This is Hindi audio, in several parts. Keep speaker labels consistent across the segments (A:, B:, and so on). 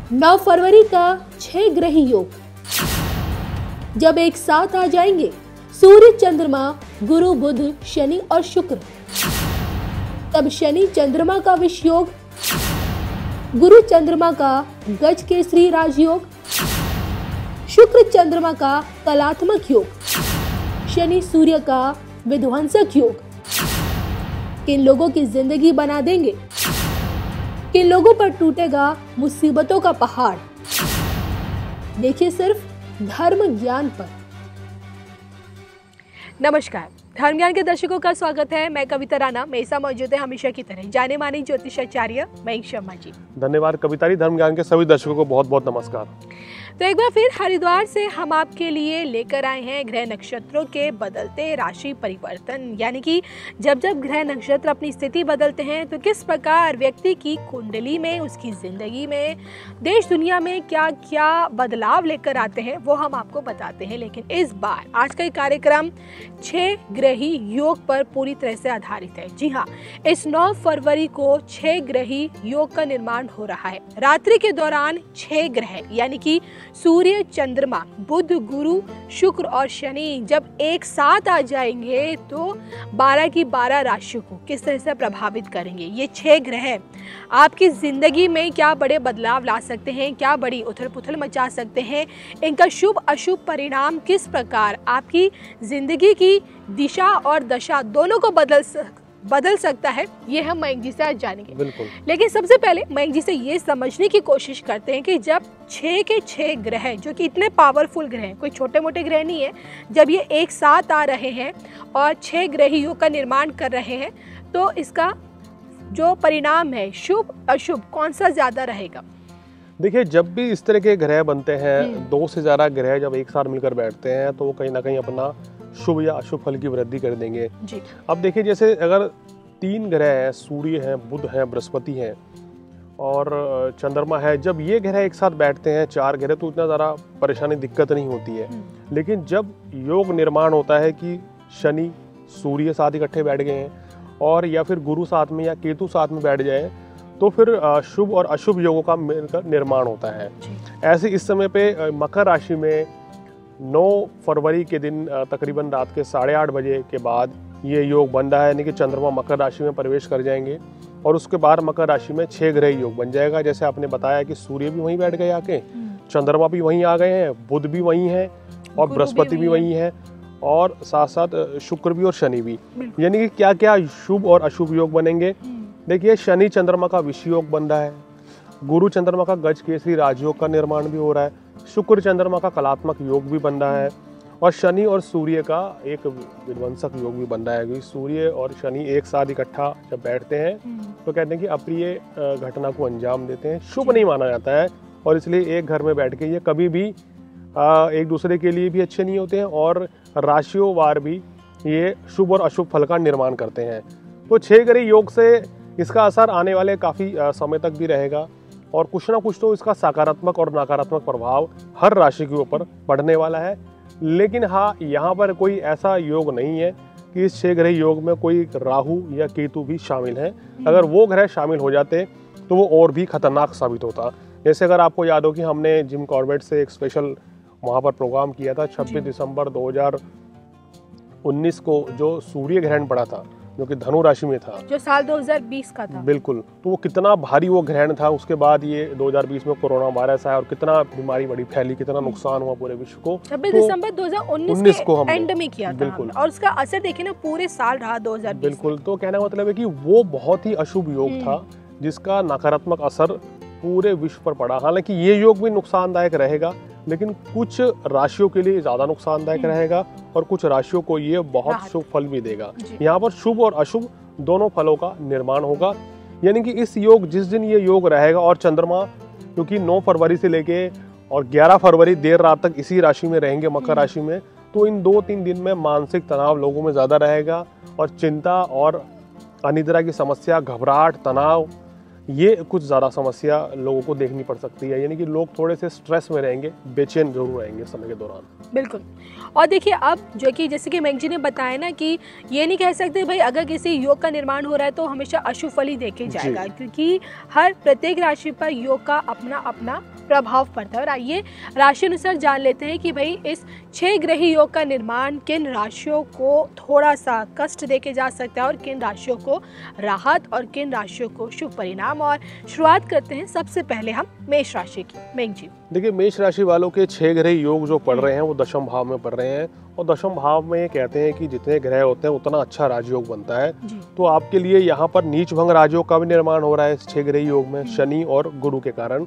A: 9 फरवरी का 6 ग्रही योग जब एक साथ आ जाएंगे सूर्य, चंद्रमा, गुरु, बुध, शनि और शुक्र, तब शनि चंद्रमा का विष योग, गुरु चंद्रमा का गज केसरी राजयोग, शुक्र चंद्रमा का कलात्मक योग, शनि सूर्य का विध्वंसक योग किन लोगों की जिंदगी बना देंगे, किन लोगों पर टूटेगा मुसीबतों का पहाड़। देखिए सिर्फ धर्म ज्ञान पर।
B: नमस्कार, धर्म ज्ञान के दर्शकों का स्वागत है। मैं कविता राणा, मेरे साथ मौजूद है हमेशा की तरह जाने माने ज्योतिषाचार्य मयंक शर्मा जी।
C: धन्यवाद कविता जी। धर्म ज्ञान के सभी दर्शकों को बहुत बहुत नमस्कार।
B: तो एक बार फिर हरिद्वार से हम आपके लिए लेकर आए हैं ग्रह नक्षत्रों के बदलते राशि परिवर्तन, यानी कि जब जब ग्रह नक्षत्र अपनी स्थिति बदलते हैं तो किस प्रकार व्यक्ति की कुंडली में, उसकी जिंदगी में, देश दुनिया में क्या क्या बदलाव लेकर आते हैं वो हम आपको बताते हैं। लेकिन इस बार आज का कार्यक्रम 6 ग्रही योग पर पूरी तरह से आधारित है। जी हाँ, इस 9 फरवरी को 6 ग्रही योग का निर्माण हो रहा है। रात्रि के दौरान 6 ग्रह यानी कि सूर्य, चंद्रमा, बुध, गुरु, शुक्र और शनि जब एक साथ आ जाएंगे तो 12 की 12 राशियों को किस तरह से प्रभावित करेंगे। ये 6 ग्रह आपकी जिंदगी में क्या बड़े बदलाव ला सकते हैं, क्या बड़ी उथल पुथल मचा सकते हैं, इनका शुभ अशुभ परिणाम किस प्रकार आपकी जिंदगी की दिशा और दशा दोनों को बदल सकता है, ये हम मयंक जी से आज जानेंगे।
C: बिल्कुल।
B: लेकिन सबसे पहले मयंक जी से ये समझने की कोशिश करते हैं कि जब 6 के 6 ग्रह जो कि इतने पावरफुल ग्रह हैं, कोई छोटे मोटे ग्रह नहीं है, जब ये एक साथ आ रहे हैं और 6 ग्रही योग का निर्माण कर रहे हैं तो इसका जो परिणाम है शुभ अशुभ कौन सा ज्यादा रहेगा?
C: देखिए, जब भी इस तरह के ग्रह बनते हैं, 2 से ज्यादा ग्रह जब एक साथ मिलकर बैठते हैं तो वो कहीं ना कहीं अपना शुभ या अशुभ फल की वृद्धि कर देंगे
B: जी।
C: अब देखिए, जैसे अगर 3 ग्रह हैं, सूर्य हैं, बुध हैं, बृहस्पति हैं और चंद्रमा है, जब ये ग्रह एक साथ बैठते हैं 4 ग्रह तो इतना ज़्यादा परेशानी दिक्कत नहीं होती है। लेकिन जब योग निर्माण होता है कि शनि सूर्य साथ इकट्ठे बैठ गए हैं और या फिर गुरु साथ में या केतु साथ में बैठ जाए तो फिर शुभ और अशुभ योगों का निर्माण होता है। ऐसे इस समय पे मकर राशि में 9 फरवरी के दिन तकरीबन रात के 8:30 बजे के बाद ये योग बन रहा है, यानी कि चंद्रमा मकर राशि में प्रवेश कर जाएंगे और उसके बाद मकर राशि में 6 ग्रह योग बन जाएगा। जैसे आपने बताया कि सूर्य भी वहीं बैठ गए आके, चंद्रमा भी वहीं आ गए हैं, बुध भी वहीं है और बृहस्पति भी वहीं है और साथ साथ शुक्र भी और शनि भी। यानी कि क्या क्या शुभ और अशुभ योग बनेंगे। देखिए, शनि चंद्रमा का विष योग बन रहा है, गुरु चंद्रमा का गज केसरी राजयोग का निर्माण भी हो रहा है, शुक्र चंद्रमा का कलात्मक योग भी बन रहा है और शनि और सूर्य का एक विध्वंसक योग भी बन रहा है। सूर्य और शनि एक साथ इकट्ठा जब बैठते हैं तो कहते हैं कि अप्रिय घटना को अंजाम देते हैं, शुभ नहीं माना जाता है और इसलिए एक घर में बैठ के ये कभी भी एक दूसरे के लिए भी अच्छे नहीं होते हैं और राशियों वार भी ये शुभ और अशुभ फल का निर्माण करते हैं। तो 6 ग्रह योग से इसका असर आने वाले काफ़ी समय तक भी रहेगा और कुछ ना कुछ तो इसका सकारात्मक और नकारात्मक प्रभाव हर राशि के ऊपर पड़ने वाला है। लेकिन हाँ, यहाँ पर कोई ऐसा योग नहीं है कि इस 6 ग्रह योग में कोई राहु या केतु भी शामिल है। अगर वो ग्रह शामिल हो जाते तो वो और भी खतरनाक साबित होता। जैसे अगर आपको याद हो कि हमने जिम कॉर्बेट से एक स्पेशल वहाँ पर प्रोग्राम किया था 26 दिसंबर 2019 को, जो सूर्य ग्रहण पड़ा था जो कि धनु राशि में था,
B: जो साल 2020 का था।
C: बिल्कुल। तो वो कितना भारी वो ग्रहण था। उसके बाद ये 2020 में कोरोना वायरस आया और कितना बीमारी बड़ी फैली, कितना नुकसान हुआ पूरे विश्व को।
B: 26 दिसंबर 2019 के एंड में किया था।
C: बिल्कुल।
B: और उसका असर देखिए ना, पूरे साल रहा 2020।
C: बिल्कुल। तो कहने का मतलब है कि वो बहुत ही अशुभ योग था जिसका नकारात्मक असर पूरे विश्व पर पड़ा। हालांकि ये योग भी नुकसानदायक रहेगा लेकिन कुछ राशियों के लिए ज्यादा नुकसानदायक रहेगा और कुछ राशियों को ये बहुत शुभ फल भी देगा। यहाँ पर शुभ और अशुभ दोनों फलों का निर्माण होगा। यानी कि इस योग, जिस दिन ये योग रहेगा और चंद्रमा क्योंकि 9 फरवरी से लेके और 11 फरवरी देर रात तक इसी राशि में रहेंगे, मकर राशि में, तो इन 2-3 दिन में मानसिक तनाव लोगों में ज्यादा रहेगा और चिंता और अनिद्रा की समस्या, घबराहट, तनाव, ये कुछ ज़्यादा समस्या लोगों को देखनी पड़ सकती है। यानी कि लोग थोड़े से स्ट्रेस में रहेंगे, बेचैन जरूर रहेंगे समय के दौरान।
B: बिल्कुल। और देखिए, अब जो कि जैसे कि मयंक जी ने बताया ना कि ये नहीं कह सकते भाई अगर किसी योग का निर्माण हो रहा है तो हमेशा अशुभ फल ही देखे जाएगा, क्योंकि हर प्रत्येक राशि पर योग का अपना अपना प्रभाव पड़ता है। और आइए राशि अनुसार जान लेते हैं कि भाई इस 6 ग्रही योग का निर्माण किन राशियों को थोड़ा सा कष्ट देके जा सकता है और किन राशियों को राहत और किन राशियों को शुभ परिणाम। और शुरुआत करते हैं सबसे पहले हम मेष राशि की। मेघ जी,
C: देखिए मेष राशि वालों के 6 ग्रह योग जो पढ़ रहे हैं वो दशम भाव में पढ़ रहे हैं, और दशम भाव में कहते हैं कि जितने ग्रह होते हैं उतना अच्छा राजयोग बनता है। तो आपके लिए यहाँ पर नीच भंग राजयोग का भी निर्माण हो रहा है इस 6 ग्रह योग में, शनि और गुरु के कारण।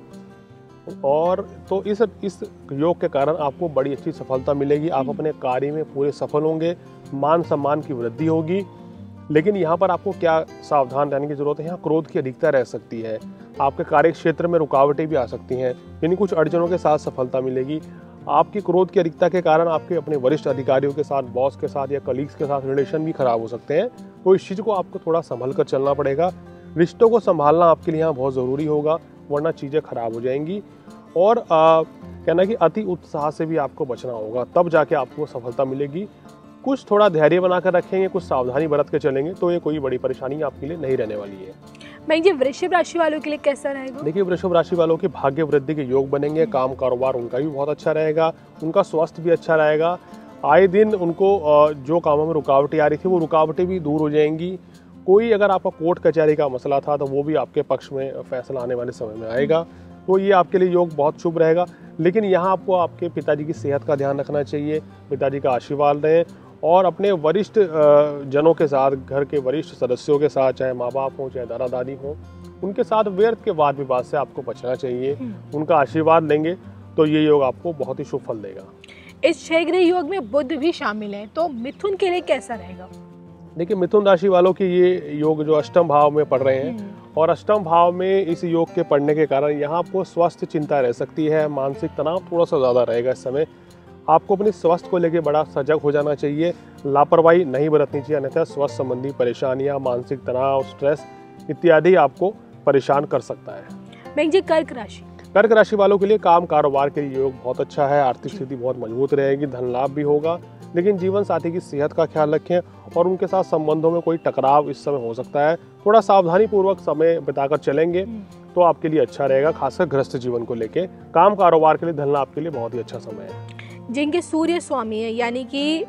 C: और तो इस योग के कारण आपको बड़ी अच्छी सफलता मिलेगी, आप अपने कार्य में पूरे सफल होंगे, मान सम्मान की वृद्धि होगी। लेकिन यहाँ पर आपको क्या सावधान रहने की जरूरत है, यहाँ क्रोध की अधिकता रह सकती है, आपके कार्य क्षेत्र में रुकावटें भी आ सकती हैं, यानी कुछ अड़चनों के साथ सफलता मिलेगी। आपकी क्रोध की अधिकता के कारण आपके अपने वरिष्ठ अधिकारियों के साथ, बॉस के साथ या कलीग्स के साथ रिलेशन भी खराब हो सकते हैं। तो इस चीज़ को आपको थोड़ा संभल कर चलना पड़ेगा, रिश्तों को संभालना आपके लिए यहाँ बहुत ज़रूरी होगा, वरना चीज़ें खराब हो जाएंगी। और कहना कि अति उत्साह से भी आपको बचना होगा, तब जाके आपको सफलता मिलेगी। कुछ थोड़ा धैर्य बनाकर रखेंगे, कुछ सावधानी बरत के चलेंगे तो ये कोई बड़ी परेशानी आपके लिए नहीं रहने वाली है।
B: मैं जी वृषभ राशि वालों के लिए कैसा रहेगा?
C: देखिए वृषभ राशि वालों के भाग्य वृद्धि के योग बनेंगे, काम कारोबार उनका भी बहुत अच्छा रहेगा, उनका स्वास्थ्य भी अच्छा रहेगा। आए दिन उनको जो कामों में रुकावटें आ रही थी वो रुकावटें भी दूर हो जाएंगी। कोई अगर आपका कोर्ट कचहरी का मसला था तो वो भी आपके पक्ष में फैसला आने वाले समय में आएगा, तो ये आपके लिए योग बहुत शुभ रहेगा। लेकिन यहाँ आपको आपके पिताजी की सेहत का ध्यान रखना चाहिए, पिताजी का आशीर्वाद लें, और अपने वरिष्ठ जनों के साथ, घर के वरिष्ठ सदस्यों के साथ, चाहे माँ बाप हों चाहे दादा दादी हों, उनके साथ व्यर्थ के वाद विवाद से आपको बचना चाहिए। उनका आशीर्वाद लेंगे तो ये योग आपको बहुत ही शुभ फल देगा।
B: इस 6 ग्रह योग में बुध भी शामिल है, तो मिथुन के लिए कैसा रहेगा?
C: देखिए मिथुन राशि वालों के ये योग जो अष्टम भाव में पढ़ रहे हैं, और अष्टम भाव में इस योग के पढ़ने के कारण यहाँ आपको स्वास्थ्य चिंता रह सकती है, मानसिक तनाव थोड़ा सा ज़्यादा रहेगा इस समय। आपको अपने स्वास्थ्य को लेकर बड़ा सजग हो जाना चाहिए, लापरवाही नहीं बरतनी चाहिए, अन्यथा स्वास्थ्य संबंधी परेशानियां, मानसिक तनाव, स्ट्रेस इत्यादि आपको परेशान कर सकता है।
B: मैं जी कर्क राशि,
C: कर्क राशि वालों के लिए काम कारोबार के लिए योग बहुत अच्छा है, आर्थिक स्थिति बहुत मजबूत रहेगी, धन लाभ भी होगा। लेकिन जीवन साथी की सेहत का ख्याल रखें और उनके साथ संबंधों में कोई टकराव इस समय हो सकता है, थोड़ा सावधानी पूर्वक समय बिताकर चलेंगे तो आपके लिए अच्छा रहेगा, खासकर गृहस्थ जीवन को लेके। काम कारोबार के लिए, धन लाभ के लिए बहुत ही अच्छा समय है।
B: जिनके सूर्य स्वामी है यानी कि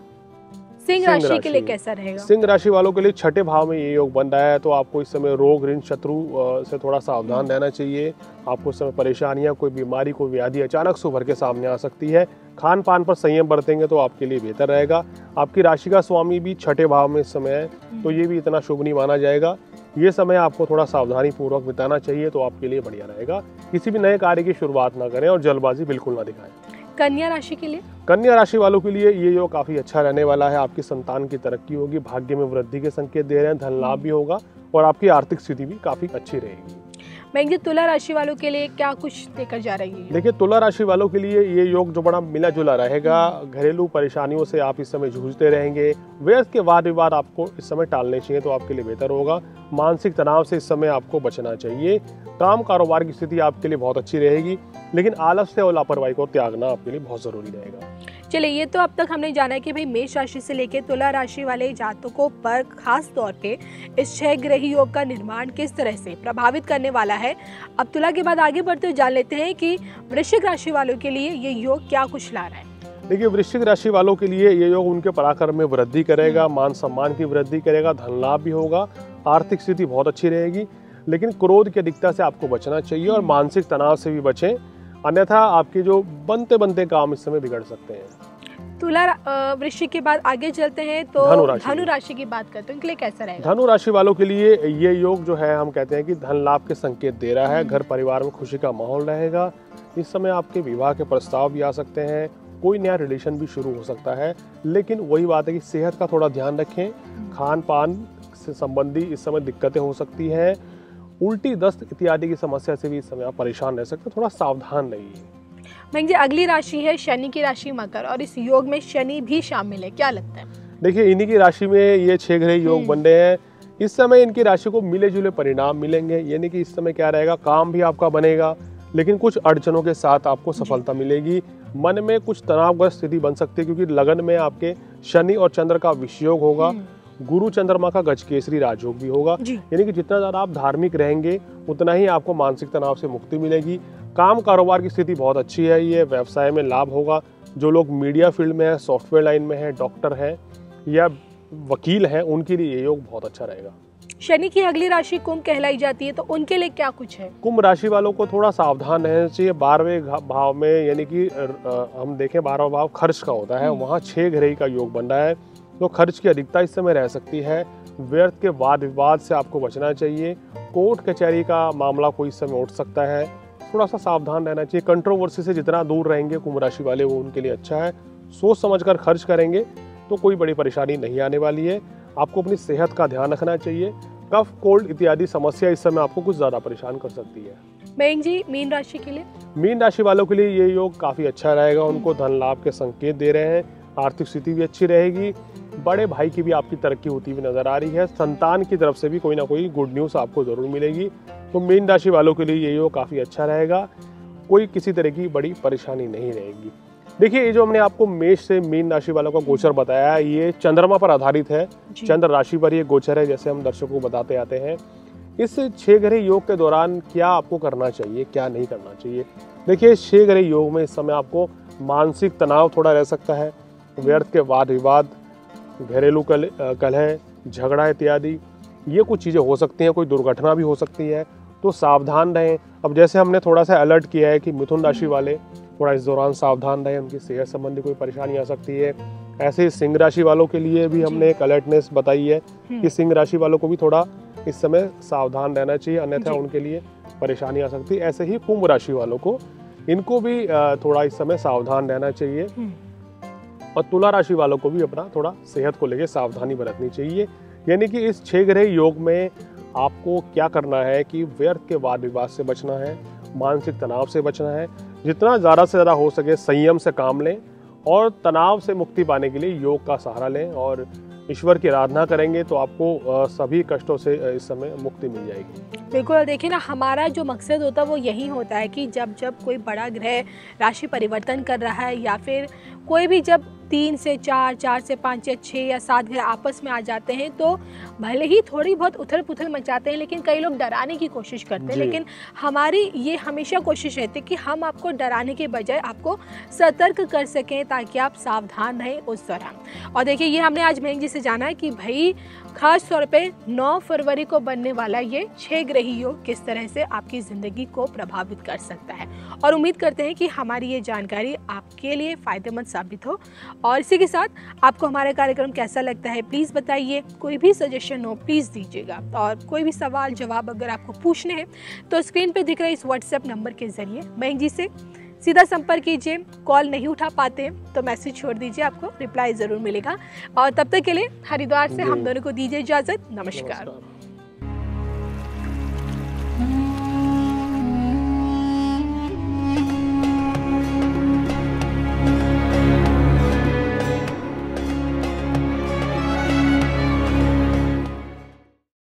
B: सिंह राशि के लिए कैसा रहेगा?
C: सिंह राशि वालों के लिए 6ठे भाव में ये योग बन रहा है, तो आपको इस समय रोग, ऋण, शत्रु से थोड़ा सावधान रहना चाहिए। आपको इस समय परेशानियां, कोई बीमारी, कोई व्याधि अचानक से उभर के सामने आ सकती है। खान पान पर संयम बरतेंगे तो आपके लिए बेहतर रहेगा। आपकी राशि का स्वामी भी 6ठे भाव में इस समय है, तो ये भी इतना शुभ नहीं माना जाएगा। ये समय आपको थोड़ा सावधानी पूर्वक बिताना चाहिए तो आपके लिए बढ़िया रहेगा। किसी भी नए कार्य की शुरुआत ना करें और जल्दबाजी बिल्कुल ना दिखाएं।
B: कन्या राशि के लिए?
C: कन्या राशि वालों के लिए ये योग काफी अच्छा रहने वाला है। आपकी संतान की तरक्की होगी, भाग्य में वृद्धि के संकेत दे रहे हैं, धन लाभ भी होगा और आपकी आर्थिक स्थिति भी काफी अच्छी रहेगी।
B: मैं तुला राशि वालों के लिए क्या कुछ देकर जा रही है?
C: देखिए तुला राशि वालों के लिए ये योग जो बड़ा मिला जुला रहेगा। घरेलू परेशानियों से आप इस समय जूझते रहेंगे, व्यर्थ के वाद विवाद आपको इस समय टालने चाहिए तो आपके लिए बेहतर होगा। मानसिक तनाव से इस समय आपको बचना चाहिए। काम कारोबार की स्थिति आपके लिए बहुत अच्छी रहेगी, लेकिन आलस्य और लापरवाही को त्यागना आपके लिए बहुत जरूरी रहेगा।
B: चलिए, ये तो अब तक हमने जाना है कि भाई मेष राशि से लेकर तुला राशि वाले जातकों पर खास तौर पे इस 6 ग्रही योग का निर्माण किस तरह से प्रभावित करने वाला है। अब तुला के बाद आगे बढ़ते हुए जान लेते हैं कि वृश्चिक राशि वालों के लिए ये योग क्या कुछ ला रहा है।
C: देखिए वृश्चिक राशि वालों के लिए ये योग उनके पराक्रम में वृद्धि करेगा, मान सम्मान की वृद्धि करेगा, धन लाभ भी होगा, आर्थिक स्थिति बहुत अच्छी रहेगी। लेकिन क्रोध की अधिकता से आपको बचना चाहिए और मानसिक तनाव से भी बचें, अन्यथा आपके जो बनते बनते काम इस समय बिगड़ सकते हैं।
B: तुला वृश्चिक के बाद आगे चलते हैं तो धनु राशि की बात करते हैं, उनके लिए कैसा रहेगा?
C: धनु राशि वालों के लिए ये योग जो है हम कहते हैं कि धन लाभ के संकेत दे रहा है। घर परिवार में खुशी का माहौल रहेगा। इस समय आपके विवाह के प्रस्ताव भी आ सकते हैं, कोई नया रिलेशन भी शुरू हो सकता है। लेकिन वही बात है कि सेहत का थोड़ा ध्यान रखें। खान पान से संबंधी इस समय दिक्कतें हो सकती हैं, उल्टी दस्त इत्यादि की समस्या से भी इस समय आप परेशान रह सकते हैं, थोड़ा सावधान रहिए।
B: मैं जी अगली राशि है शनि की राशि मकर और इस योग में शनि भी शामिल है, क्या लगता है?
C: देखिए इन्हीं की राशि में ये 6 ग्रह योग बन रहे हैं। इस समय इनकी राशि को मिले जुले परिणाम मिलेंगे, यानी कि इस समय क्या रहेगा, काम भी आपका बनेगा लेकिन कुछ अड़चनों के साथ आपको सफलता मिलेगी। मन में कुछ तनावग्रस्त स्थिति बन सकती है क्योंकि लगन में आपके शनि और चंद्र का विषयोग होगा, गुरु चंद्रमा का गजकेसरी राजयोग भी होगा। यानी कि जितना ज़्यादा आप धार्मिक रहेंगे उतना ही आपको मानसिक तनाव से मुक्ति मिलेगी। काम कारोबार की स्थिति बहुत अच्छी है, ये व्यवसाय में लाभ होगा। जो लोग मीडिया फील्ड में है, सॉफ्टवेयर लाइन में है, डॉक्टर हैं या वकील हैं, उनके लिए ये योग बहुत अच्छा रहेगा।
B: शनि की अगली राशि कुंभ कहलाई जाती है, तो उनके लिए क्या कुछ है?
C: कुंभ राशि वालों को थोड़ा सावधान रहना चाहिए। 12वें भाव में, यानी कि हम देखें 12वां भाव खर्च का होता है, वहाँ 6 ग्रही का योग बन रहा है, तो खर्च की अधिकता इस समय रह सकती है। व्यर्थ के वाद विवाद से आपको बचना चाहिए। कोर्ट कचहरी का मामला कोई इस समय उठ सकता है, थोड़ा सा सावधान रहना चाहिए। कंट्रोवर्सी से जितना दूर रहेंगे कुंभ राशि वाले, वो उनके लिए अच्छा है। सोच समझकर खर्च करेंगे तो कोई बड़ी परेशानी नहीं आने वाली है। आपको अपनी सेहत का ध्यान रखना चाहिए। कफ, कोल्ड इत्यादि समस्या इस समय आपको कुछ ज्यादा परेशान कर सकती है।
B: मयंक जी, मीन राशि के लिए?
C: मीन राशि वालों के लिए ये योग काफी अच्छा रहेगा। उनको धन लाभ के संकेत दे रहे हैं, आर्थिक स्थिति भी अच्छी रहेगी। बड़े भाई की भी आपकी तरक्की होती हुई नजर आ रही है। संतान की तरफ से भी कोई ना कोई गुड न्यूज आपको जरूर मिलेगी। तो मीन राशि वालों के लिए ये योग काफी अच्छा रहेगा। कोई किसी तरह की बड़ी परेशानी नहीं रहेगी। देखिए, ये जो हमने आपको मेष से मीन राशि वालों का गोचर बताया है, ये चंद्रमा पर आधारित है। चंद्र राशि पर ये गोचर है, जैसे हम दर्शकों को बताते आते हैं। इस 6 ग्रह योग के दौरान क्या आपको करना चाहिए, क्या नहीं करना चाहिए। देखिए, 6 ग्रह योग में इस समय आपको मानसिक तनाव थोड़ा रह सकता है। व्यर्थ के वाद विवाद, घरेलू कलह, झगड़ा इत्यादि, ये कुछ चीज़ें हो सकती हैं। कोई दुर्घटना भी हो सकती है, तो सावधान रहें। अब जैसे हमने थोड़ा सा अलर्ट किया है कि मिथुन राशि वाले थोड़ा इस दौरान सावधान रहें, उनकी सेहत संबंधी कोई परेशानी आ सकती है। ऐसे ही सिंह राशि वालों के लिए भी हमने एक अलर्टनेस बताई है कि सिंह राशि वालों को भी थोड़ा इस समय सावधान रहना चाहिए, अन्यथा उनके लिए परेशानी आ सकती है। ऐसे ही कुंभ राशि वालों को, इनको भी थोड़ा इस समय सावधान रहना चाहिए। और तुला राशि वालों को भी अपना थोड़ा सेहत को लेकर सावधानी बरतनी चाहिए। यानी कि इस 6 ग्रह योग में आपको क्या करना है कि व्यर्थ के वाद विवाद से बचना है, मानसिक तनाव से बचना है। जितना ज़्यादा से ज़्यादा हो सके संयम से काम लें और तनाव से मुक्ति पाने के लिए योग का सहारा लें और ईश्वर की आराधना करेंगे तो आपको सभी कष्टों से इस समय मुक्ति मिल जाएगी।
B: बिल्कुल, देखिए ना, हमारा जो मकसद होता है वो यही होता है कि जब जब कोई बड़ा ग्रह राशि परिवर्तन कर रहा है, या फिर कोई भी जब 3 से 4, 4 से 5 या 6 या 7 ग्रह आपस में आ जाते हैं, तो भले ही थोड़ी बहुत उथल पुथल मचाते हैं, लेकिन कई लोग डराने की कोशिश करते हैं। लेकिन हमारी ये हमेशा कोशिश रहती है कि हम आपको डराने के बजाय आपको सतर्क कर सकें, ताकि आप सावधान रहें उस दौरान। और देखिए, ये हमने आज मयंक जी से जाना है कि भाई खास तौर पे 9 फरवरी को बनने वाला ये 6 ग्रही योग किस तरह से आपकी ज़िंदगी को प्रभावित कर सकता है। और उम्मीद करते हैं कि हमारी ये जानकारी आपके लिए फ़ायदेमंद साबित हो। और इसी के साथ आपको हमारा कार्यक्रम कैसा लगता है प्लीज़ बताइए। कोई भी सजेशन हो प्लीज़ दीजिएगा, और कोई भी सवाल जवाब अगर आपको पूछने हैं तो स्क्रीन पर दिख रहे इस व्हाट्सएप नंबर के ज़रिए मयंक जी से सीधा संपर्क कीजिए। कॉल नहीं उठा पाते तो मैसेज छोड़ दीजिए, आपको रिप्लाई ज़रूर मिलेगा। और तब तक के लिए हरिद्वार से हम दोनों को दीजिए इजाज़त। नमस्कार।